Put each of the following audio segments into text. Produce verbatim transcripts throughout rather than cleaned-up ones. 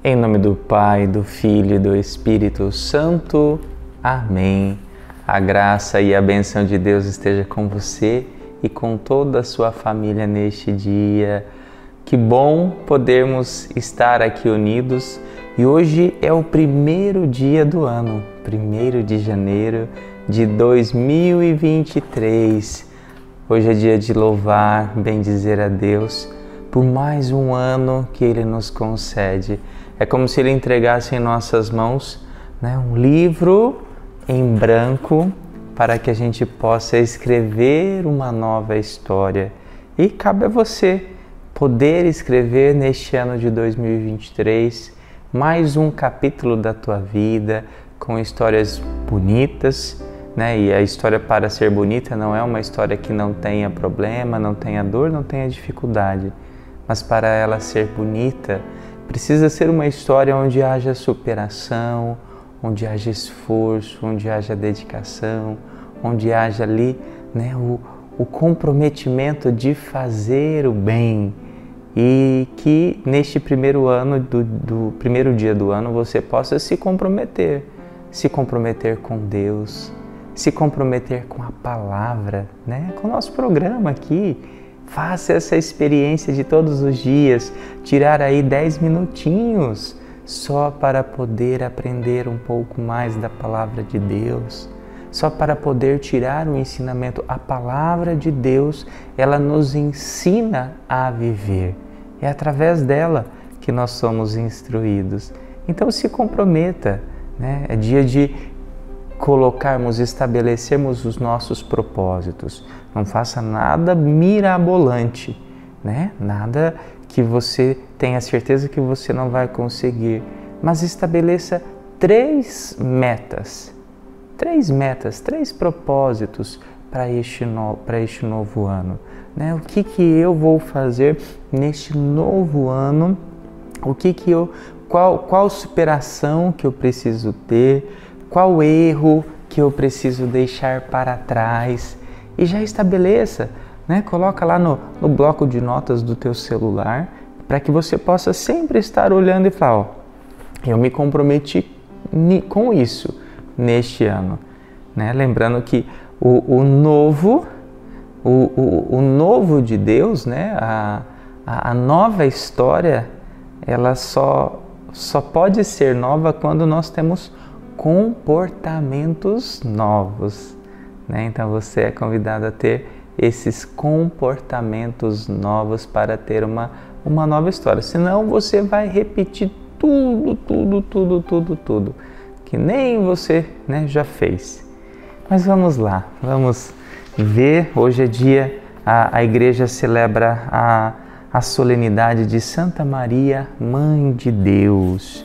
Em nome do Pai, do Filho e do Espírito Santo. Amém. A graça e a bênção de Deus esteja com você e com toda a sua família neste dia. Que bom podermos estar aqui unidos. E hoje é o primeiro dia do ano, primeiro de janeiro de dois mil e vinte e três. Hoje é dia de louvar, bendizer a Deus por mais um ano que Ele nos concede. É como se Ele entregasse em nossas mãos, né, um livro em branco para que a gente possa escrever uma nova história. E cabe a você poder escrever neste ano de dois mil e vinte e três mais um capítulo da tua vida com histórias bonitas, né? E a história, para ser bonita, não é uma história que não tenha problema, não tenha dor, não tenha dificuldade. Mas para ela ser bonita, precisa ser uma história onde haja superação, onde haja esforço, onde haja dedicação, onde haja ali, né, o, o comprometimento de fazer o bem. E que neste primeiro ano, do, do primeiro dia do ano, você possa se comprometer, se comprometer com Deus, se comprometer com a palavra, né, com o nosso programa aqui. Faça essa experiência de todos os dias, tirar aí dez minutinhos só para poder aprender um pouco mais da palavra de Deus, só para poder tirar o ensinamento. A palavra de Deus, ela nos ensina a viver. É através dela que nós somos instruídos. Então se comprometa, né? É dia de colocarmos, estabelecermos os nossos propósitos. Não faça nada mirabolante, né? Nada que você tenha certeza que você não vai conseguir, mas estabeleça três metas, três metas, três propósitos para este, no, para este novo ano, né? O que que eu vou fazer neste novo ano? O que que eu, qual, qual superação que eu preciso ter? Qual erro que eu preciso deixar para trás? E já estabeleça, né? Coloca lá no, no bloco de notas do teu celular, para que você possa sempre estar olhando e falar, ó, eu me comprometi com isso neste ano, né? Lembrando que o, o novo, o, o, o novo de Deus, né? A, a, a nova história, ela só, só pode ser nova quando nós temos comportamentos novos, né? Então você é convidado a ter esses comportamentos novos para ter uma, uma nova história. Senão você vai repetir tudo, tudo, tudo, tudo, tudo, que nem você, né, já fez. Mas vamos lá, vamos ver. Hoje é dia, a, a igreja celebra a, a solenidade de Santa Maria, Mãe de Deus.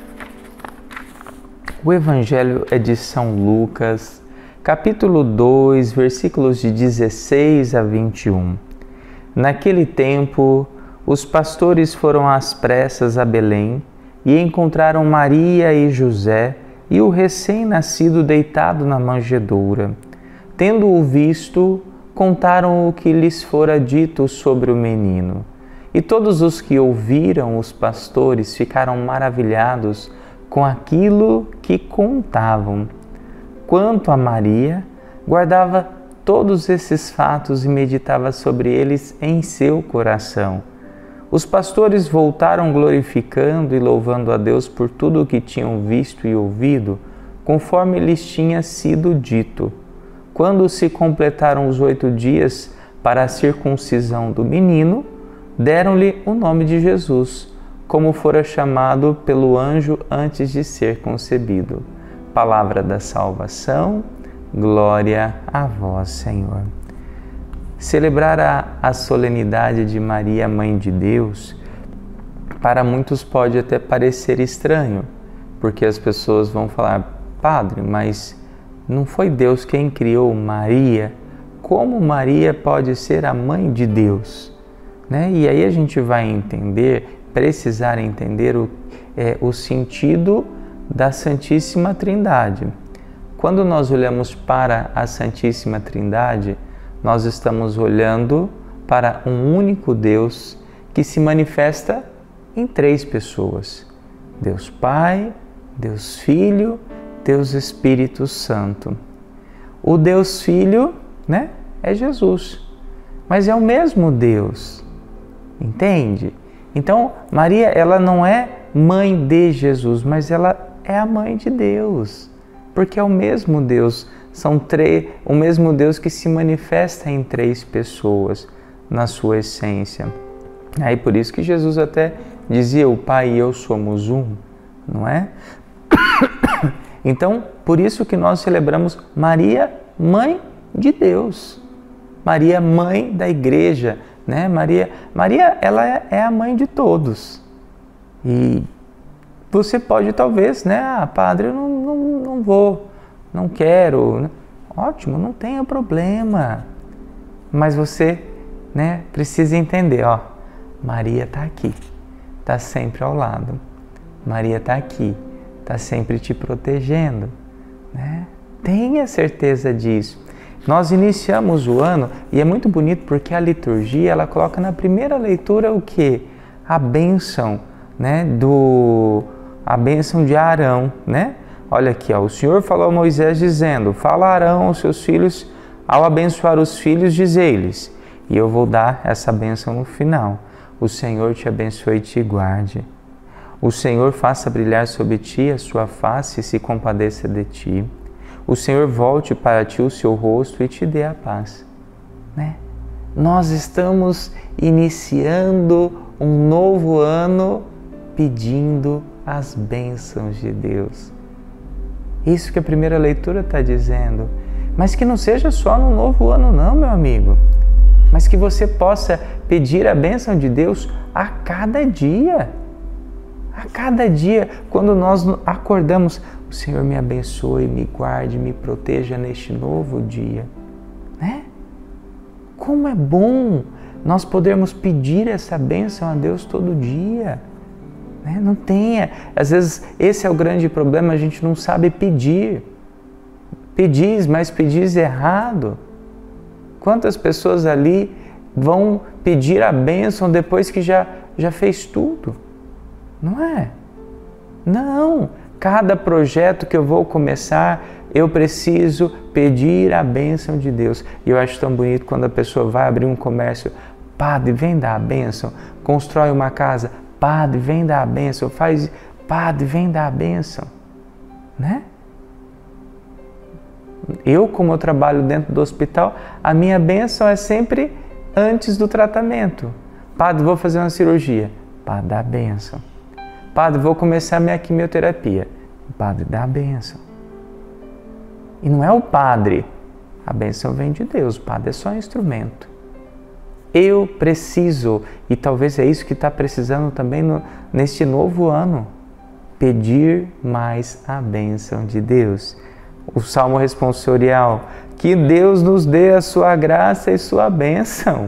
O Evangelho é de São Lucas, capítulo dois, versículos de dezesseis a vinte e um. Naquele tempo, os pastores foram às pressas a Belém e encontraram Maria e José e o recém-nascido deitado na manjedoura. Tendo-o visto, contaram o que lhes fora dito sobre o menino. E todos os que ouviram os pastores ficaram maravilhados com aquilo que contavam. Quanto a Maria, guardava todos esses fatos e meditava sobre eles em seu coração. Os pastores voltaram glorificando e louvando a Deus por tudo o que tinham visto e ouvido, conforme lhes tinha sido dito. Quando se completaram os oito dias para a circuncisão do menino, deram-lhe o nome de Jesus, como fora chamado pelo anjo antes de ser concebido. Palavra da salvação, glória a vós, Senhor. Celebrar a, a solenidade de Maria, Mãe de Deus, para muitos pode até parecer estranho, porque as pessoas vão falar, Padre, mas não foi Deus quem criou Maria? Como Maria pode ser a Mãe de Deus? Né? E aí a gente vai entender, precisar entender o, é, o sentido da Santíssima Trindade. Quando nós olhamos para a Santíssima Trindade, nós estamos olhando para um único Deus que se manifesta em três pessoas. Deus Pai, Deus Filho, Deus Espírito Santo. O Deus Filho, né, é Jesus, mas é o mesmo Deus, entende? Então, Maria, ela não é mãe de Jesus, mas ela é a mãe de Deus, porque é o mesmo Deus, são três, o mesmo Deus que se manifesta em três pessoas na sua essência. Aí por isso que Jesus até dizia, o Pai e eu somos um, não é? Então, por isso que nós celebramos Maria, mãe de Deus. Maria, mãe da igreja, né? Maria, Maria, ela é, é a mãe de todos. E você pode talvez, né? Ah, padre, eu não, não, não vou, não quero. Ótimo, não tenha problema. Mas você, né, precisa entender, ó, Maria está aqui, está sempre ao lado. Maria está aqui, está sempre te protegendo, né? Tenha certeza disso. Nós iniciamos o ano e é muito bonito porque a liturgia, ela coloca na primeira leitura o quê? A bênção, né? Do, a bênção de Arão, né? Olha aqui, ó, o Senhor falou a Moisés dizendo, fala a Arão aos seus filhos, ao abençoar os filhos, diz-lhes, e eu vou dar essa bênção no final. O Senhor te abençoe e te guarde. O Senhor faça brilhar sobre ti a sua face e se compadeça de ti. O Senhor volte para ti o seu rosto e te dê a paz. Né? Nós estamos iniciando um novo ano pedindo as bênçãos de Deus. Isso que a primeira leitura está dizendo. Mas que não seja só no novo ano não, meu amigo. Mas que você possa pedir a bênção de Deus a cada dia. A cada dia, quando nós acordamos, o Senhor me abençoe, me guarde, me proteja neste novo dia. Né? Como é bom nós podermos pedir essa bênção a Deus todo dia. Né? Não tenha, às vezes esse é o grande problema, a gente não sabe pedir. Pedis, mas pedis errado. Quantas pessoas ali vão pedir a bênção depois que já, já fez tudo? Não é? Não. Cada projeto que eu vou começar, eu preciso pedir a bênção de Deus. E eu acho tão bonito quando a pessoa vai abrir um comércio. Padre, vem dar a bênção. Constrói uma casa. Padre, vem dar a bênção. Faz... Padre, vem dar a bênção. Né? Eu, como eu trabalho dentro do hospital, a minha bênção é sempre antes do tratamento. Padre, vou fazer uma cirurgia. Padre, dá a bênção. Padre, vou começar minha quimioterapia. Padre, dá a bênção. E não é o padre. A bênção vem de Deus. O padre é só um instrumento. Eu preciso, e talvez é isso que está precisando também no, neste novo ano, pedir mais a bênção de Deus. O Salmo responsorial, que Deus nos dê a sua graça e sua bênção.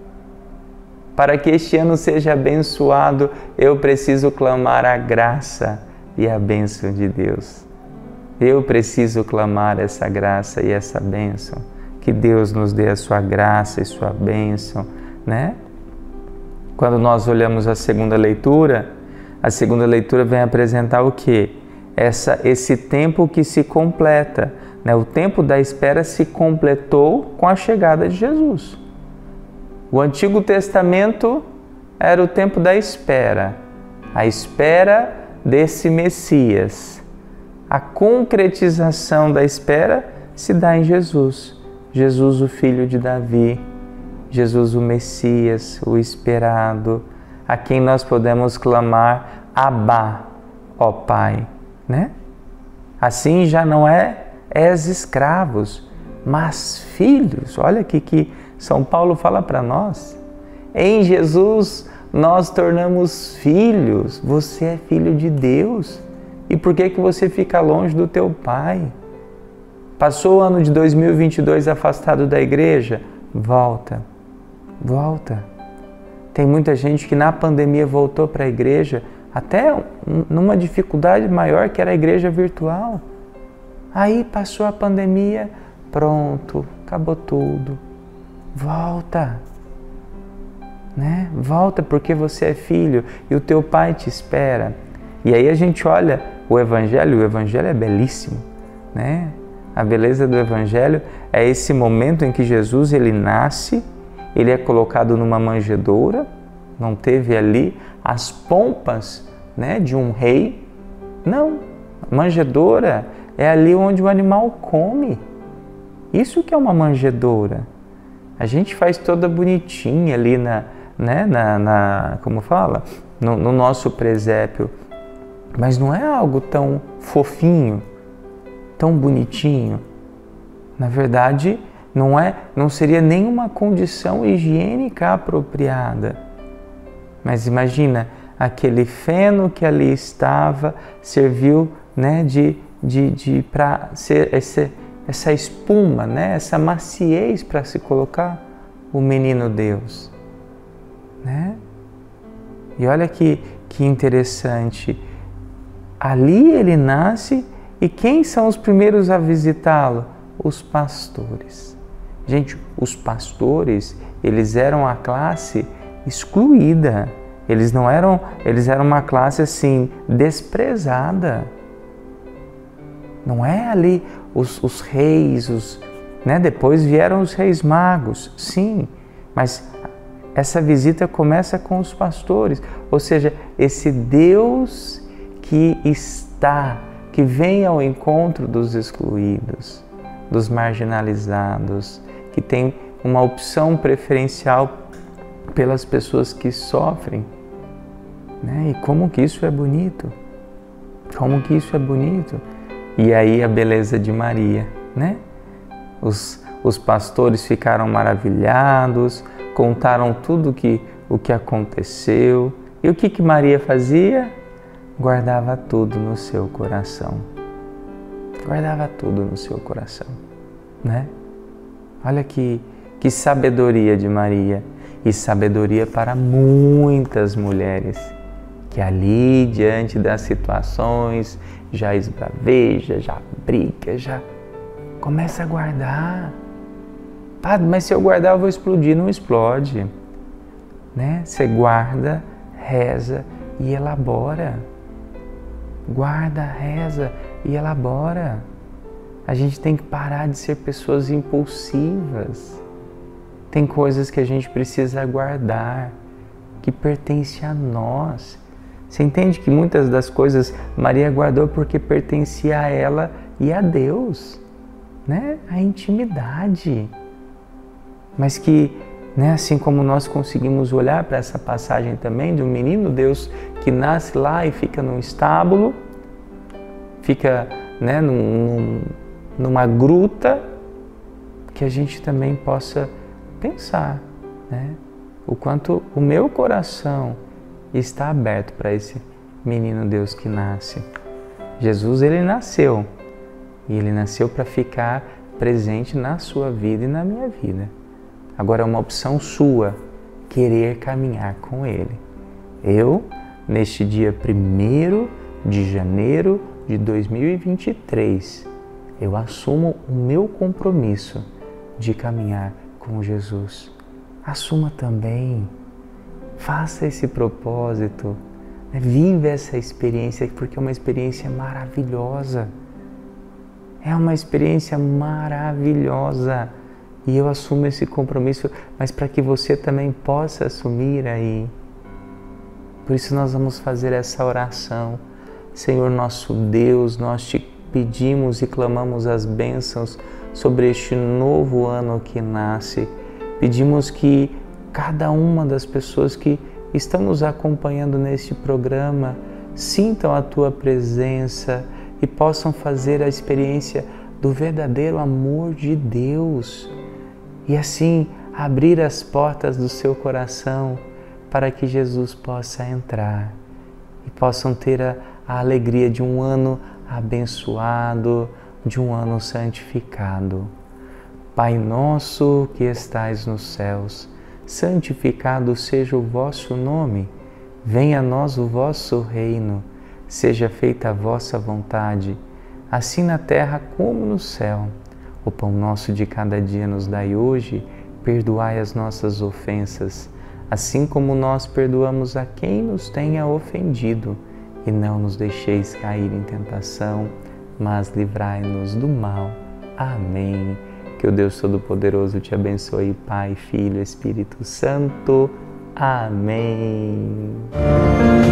Para que este ano seja abençoado, eu preciso clamar a graça e a bênção de Deus. Eu preciso clamar essa graça e essa bênção. Que Deus nos dê a sua graça e sua bênção, né? Quando nós olhamos a segunda leitura, a segunda leitura vem apresentar o quê? Essa, esse tempo que se completa, né? O tempo da espera se completou com a chegada de Jesus. O Antigo Testamento era o tempo da espera, a espera desse Messias. A concretização da espera se dá em Jesus. Jesus, o filho de Davi, Jesus, o Messias, o esperado, a quem nós podemos clamar Abba, ó Pai. Né? Assim já não é és escravos, mas filhos. Olha aqui que São Paulo fala para nós. Em Jesus nós tornamos filhos. Você é filho de Deus. E por que que você fica longe do teu Pai? Passou o ano de dois mil e vinte e dois afastado da igreja? Volta, volta. Tem muita gente que na pandemia voltou para a igreja, até numa dificuldade maior que era a igreja virtual. Aí passou a pandemia, pronto, acabou tudo. Volta, né? Volta porque você é filho e o teu Pai te espera. E aí a gente olha o Evangelho, o Evangelho é belíssimo, né? A beleza do Evangelho é esse momento em que Jesus ele nasce, ele é colocado numa manjedoura, não teve ali as pompas, né, de um rei. Não, manjedoura é ali onde o animal come. Isso que é uma manjedoura. A gente faz toda bonitinha ali na, né, na, na como fala, no, no nosso presépio, mas não é algo tão fofinho, tão bonitinho. Na verdade, não é, não seria nenhuma condição higiênica apropriada. Mas imagina, aquele feno que ali estava serviu, né, de, de, de para ser esse, essa espuma, né, essa maciez para se colocar o menino Deus, né? E olha que, que interessante, ali ele nasce e quem são os primeiros a visitá-lo? Os pastores. Gente, os pastores, eles eram a classe excluída. Eles não eram, eles eram uma classe assim desprezada. Não é ali os, os reis, os, né? Depois vieram os reis magos, sim, mas essa visita começa com os pastores, ou seja, esse Deus que está, que vem ao encontro dos excluídos, dos marginalizados, que tem uma opção preferencial pelas pessoas que sofrem, né? E como que isso é bonito, como que isso é bonito. E aí a beleza de Maria, né? Os, os pastores ficaram maravilhados, contaram tudo que, o que aconteceu. E o que, que Maria fazia? Guardava tudo no seu coração. Guardava tudo no seu coração, né? Olha que, que sabedoria de Maria. E sabedoria para muitas mulheres que ali, diante das situações, já esbraveja, já briga, já começa a guardar. Padre, mas se eu guardar eu vou explodir. Não explode, né? Você guarda, reza e elabora. Guarda, reza e elabora. A gente tem que parar de ser pessoas impulsivas. Tem coisas que a gente precisa guardar, que pertence a nós. Você entende que muitas das coisas Maria guardou porque pertencia a ela e a Deus, né? A intimidade. Mas que, né, assim como nós conseguimos olhar para essa passagem também de um menino Deus que nasce lá e fica num estábulo, fica, né, num, num, numa gruta, que a gente também possa pensar, né, o quanto o meu coração está aberto para esse menino Deus que nasce. Jesus, ele nasceu, e ele nasceu para ficar presente na sua vida e na minha vida. Agora é uma opção sua, querer caminhar com ele. Eu, neste dia primeiro de janeiro de dois mil e vinte e três, eu assumo o meu compromisso de caminhar com Jesus. Assuma também, faça esse propósito, né? Vive essa experiência, porque é uma experiência maravilhosa. É uma experiência maravilhosa e eu assumo esse compromisso, mas para que você também possa assumir aí. Por isso nós vamos fazer essa oração. Senhor nosso Deus, nós te pedimos e clamamos as bênçãos sobre este novo ano que nasce. Pedimos que cada uma das pessoas que estão nos acompanhando neste programa sintam a Tua presença e possam fazer a experiência do verdadeiro amor de Deus e assim abrir as portas do seu coração para que Jesus possa entrar e possam ter a, a alegria de um ano abençoado, de um ano santificado. Pai nosso que estais nos céus, santificado seja o vosso nome, venha a nós o vosso reino, seja feita a vossa vontade, assim na terra como no céu. O pão nosso de cada dia nos dai hoje, perdoai as nossas ofensas, assim como nós perdoamos a quem nos tenha ofendido, e não nos deixeis cair em tentação, mas livrai-nos do mal. Amém. Que o Deus Todo-Poderoso te abençoe, Pai, Filho e Espírito Santo. Amém.